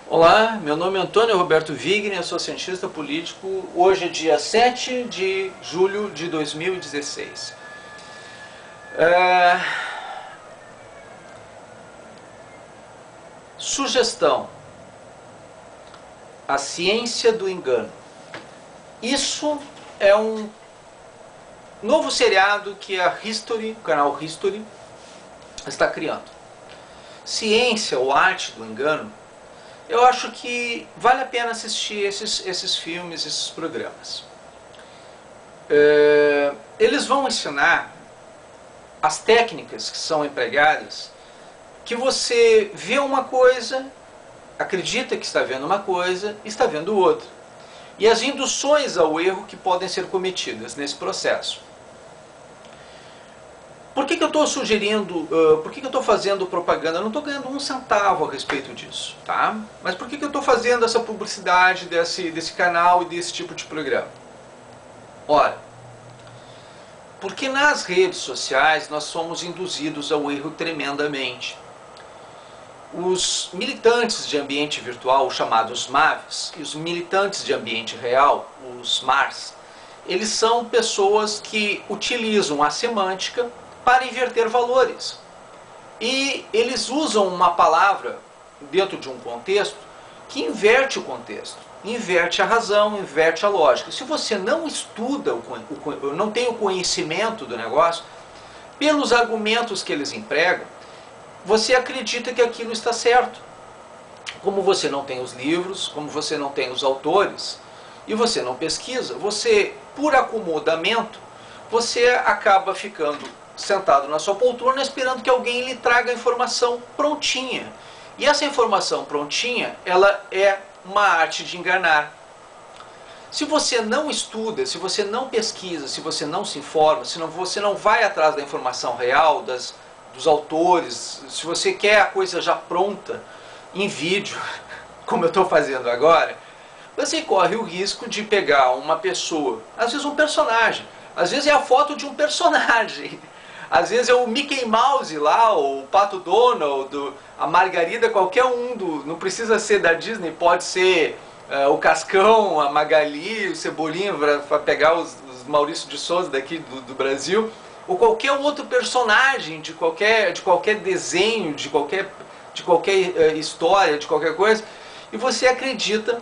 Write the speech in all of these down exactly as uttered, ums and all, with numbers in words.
Olá, meu nome é Antônio Roberto Vigni, eu sou cientista político. Hoje é dia sete de julho de dois mil e dezesseis. É... Sugestão: a ciência do engano. Isso é um novo seriado que a History, o canal History, está criando. Ciência ou arte do engano. Eu acho que vale a pena assistir esses, esses filmes, esses programas. É, eles vão ensinar as técnicas que são empregadas, que você vê uma coisa, acredita que está vendo uma coisa, e está vendo outra. E as induções ao erro que podem ser cometidas nesse processo. Por que que eu estou sugerindo, uh, por que que eu estou fazendo propaganda? Eu não estou ganhando um centavo a respeito disso, tá? Mas por que que eu estou fazendo essa publicidade desse, desse canal e desse tipo de programa? Ora, porque nas redes sociais nós somos induzidos ao erro tremendamente. Os militantes de ambiente virtual, os chamados MAVs, e os militantes de ambiente real, os MARs, eles são pessoas que utilizam a semântica para inverter valores. E eles usam uma palavra dentro de um contexto que inverte o contexto, inverte a razão, inverte a lógica. Se você não estuda, o, o, não tem o conhecimento do negócio, pelos argumentos que eles empregam, você acredita que aquilo está certo. Como você não tem os livros, como você não tem os autores, e você não pesquisa, você, por acomodamento, você acaba ficando sentado na sua poltrona esperando que alguém lhe traga a informação prontinha. E essa informação prontinha, ela é uma arte de enganar. Se você não estuda, se você não pesquisa, se você não se informa, se não, você não vai atrás da informação real, das, dos autores, se você quer a coisa já pronta, em vídeo, como eu estou fazendo agora, você corre o risco de pegar uma pessoa, às vezes um personagem, às vezes é a foto de um personagem, às vezes é o Mickey Mouse lá, o Pato Donald, a Margarida, qualquer um, do, não precisa ser da Disney, pode ser uh, o Cascão, a Magali, o Cebolinha, para pegar os, os Maurício de Souza daqui do, do Brasil, ou qualquer outro personagem de qualquer, de qualquer desenho, de qualquer, de qualquer uh, história, de qualquer coisa, e você acredita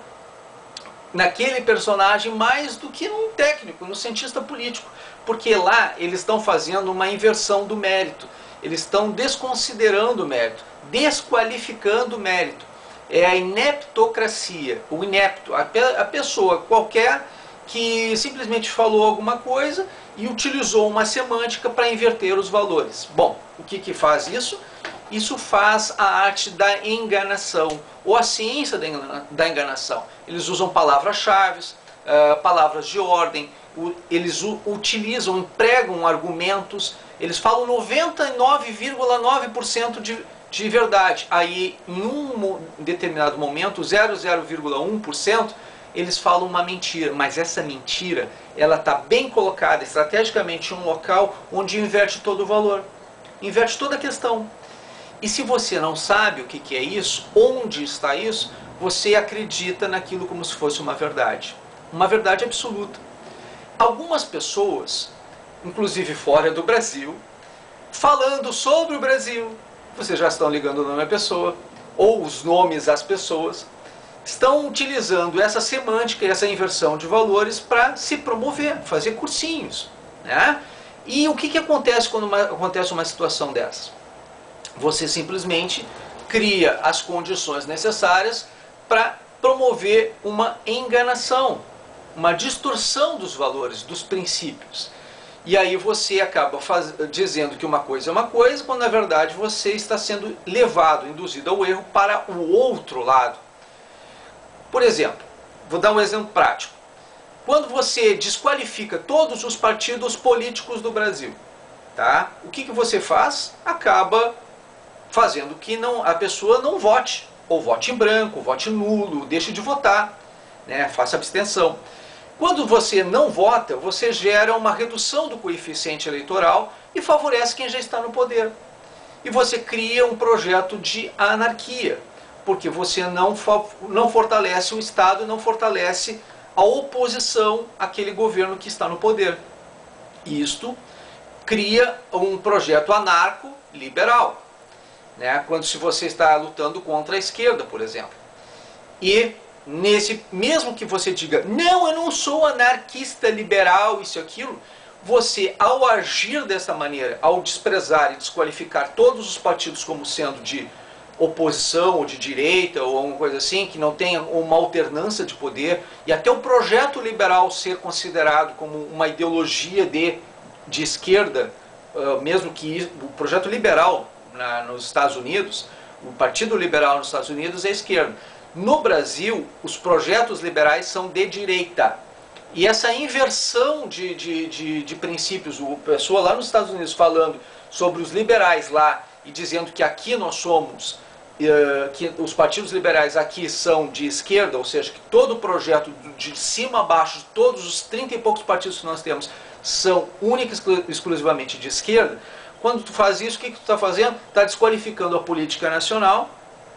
naquele personagem mais do que num técnico, num cientista político. Porque lá eles estão fazendo uma inversão do mérito. Eles estão desconsiderando o mérito, desqualificando o mérito. É a ineptocracia, o inepto, a, pe a pessoa qualquer que simplesmente falou alguma coisa e utilizou uma semântica para inverter os valores. Bom, o que que faz isso? Isso faz a arte da enganação, ou a ciência da enganação. Eles usam palavras-chave, uh, palavras de ordem, uh, eles utilizam, empregam argumentos, eles falam noventa e nove vírgula nove por cento de, de verdade. Aí, em um determinado momento, zero vírgula um por cento, eles falam uma mentira. Mas essa mentira, ela está bem colocada estrategicamente em um local onde inverte todo o valor, inverte toda a questão. E se você não sabe o que que é isso, onde está isso, você acredita naquilo como se fosse uma verdade. Uma verdade absoluta. Algumas pessoas, inclusive fora do Brasil, falando sobre o Brasil, vocês já estão ligando o nome à pessoa, ou os nomes às pessoas, estão utilizando essa semântica e essa inversão de valores para se promover, fazer cursinhos, né? E o que que acontece quando uma, acontece uma situação dessa? Você simplesmente cria as condições necessárias para promover uma enganação, uma distorção dos valores, dos princípios. E aí você acaba faz... dizendo que uma coisa é uma coisa, quando na verdade você está sendo levado, induzido ao erro para o outro lado. Por exemplo, vou dar um exemplo prático. Quando você desqualifica todos os partidos políticos do Brasil, tá? O que que você faz? Acaba fazendo que não, a pessoa não vote, ou vote em branco, ou vote nulo, deixe de votar, né? Faça abstenção. Quando você não vota, você gera uma redução do coeficiente eleitoral e favorece quem já está no poder. E você cria um projeto de anarquia, Porque você não, não fortalece o Estado e não fortalece a oposição àquele governo que está no poder. Isto cria um projeto anarco-liberal, né? Quando se você está lutando contra a esquerda, por exemplo. E nesse, mesmo que você diga, não, eu não sou anarquista liberal, isso e aquilo, você, ao agir dessa maneira, ao desprezar e desqualificar todos os partidos como sendo de oposição ou de direita ou alguma coisa assim, que não tenha uma alternância de poder, e até o projeto liberal ser considerado como uma ideologia de, de esquerda, uh, mesmo que o projeto liberal na, nos Estados Unidos, o Partido Liberal nos Estados Unidos é esquerda. No Brasil, os projetos liberais são de direita. E essa inversão de, de, de, de princípios, o pessoa lá nos Estados Unidos falando sobre os liberais lá e dizendo que aqui nós somos, uh, que os partidos liberais aqui são de esquerda, ou seja, que todo o projeto de cima a baixo, todos os trinta e poucos partidos que nós temos são única e exclusivamente de esquerda. Quando tu faz isso, o que, que tu está fazendo? Está desqualificando a política nacional,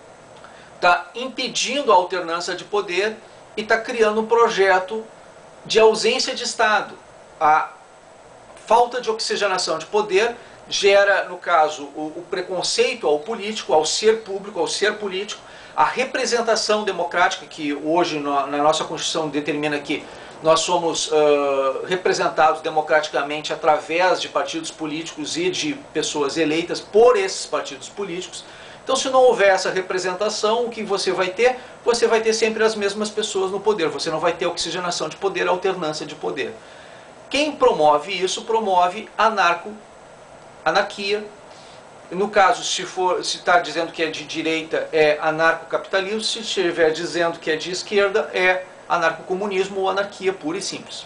está impedindo a alternância de poder e está criando um projeto de ausência de Estado. A falta de oxigenação de poder gera, no caso, o, o preconceito ao político, ao ser público, ao ser político, a representação democrática, que hoje no, na nossa Constituição determina que nós somos uh, representados democraticamente através de partidos políticos e de pessoas eleitas por esses partidos políticos. Então, se não houver essa representação, o que você vai ter? Você vai ter sempre as mesmas pessoas no poder. Você não vai ter oxigenação de poder, alternância de poder. Quem promove isso, promove anarco, anarquia. No caso, se for, se está dizendo que é de direita, é anarcocapitalismo. Se estiver dizendo que é de esquerda, é anarcocomunismo ou anarquia pura e simples.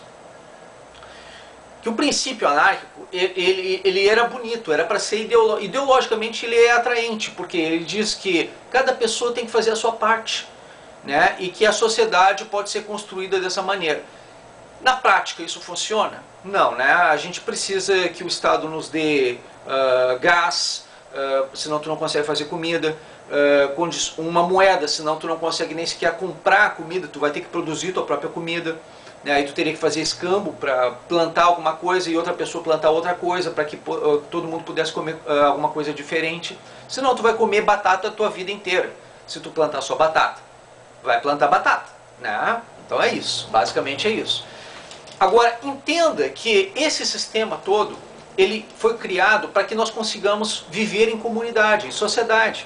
Que o princípio anárquico, ele, ele era bonito, era para ser ideolo, ideologicamente ele é atraente, porque ele diz que cada pessoa tem que fazer a sua parte, né? E que a sociedade pode ser construída dessa maneira. Na prática isso funciona? Não, né? A gente precisa que o Estado nos dê uh, gás, uh, senão tu não consegue fazer comida, uh, uma moeda, senão tu não consegue nem sequer comprar comida, tu vai ter que produzir tua própria comida. Aí tu teria que fazer escambo para plantar alguma coisa e outra pessoa plantar outra coisa para que uh, todo mundo pudesse comer uh, alguma coisa diferente. Senão tu vai comer batata a tua vida inteira, se tu plantar só batata. Vai plantar batata, né? Então é isso, basicamente é isso. Agora, entenda que esse sistema todo, ele foi criado para que nós consigamos viver em comunidade, em sociedade.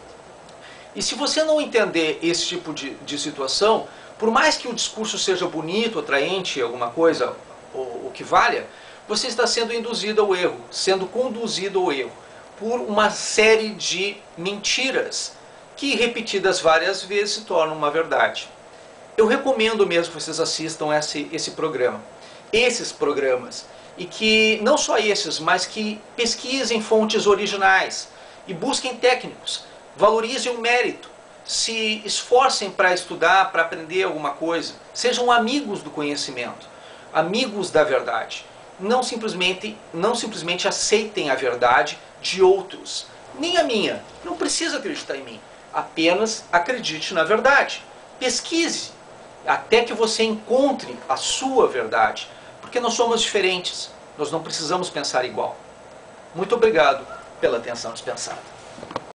E se você não entender esse tipo de, de situação, por mais que o discurso seja bonito, atraente, alguma coisa, o, o que valha, você está sendo induzido ao erro, sendo conduzido ao erro, por uma série de mentiras, que repetidas várias vezes se tornam uma verdade. Eu recomendo mesmo que vocês assistam esse, esse programa, esses programas, e que, não só esses, mas que pesquisem fontes originais, e busquem técnicos, valorizem o mérito, se esforcem para estudar, para aprender alguma coisa, sejam amigos do conhecimento, amigos da verdade. Não simplesmente, não simplesmente aceitem a verdade de outros, nem a minha. Não precisa acreditar em mim, apenas acredite na verdade. Pesquise até que você encontre a sua verdade, porque nós somos diferentes, nós não precisamos pensar igual. Muito obrigado pela atenção dispensada.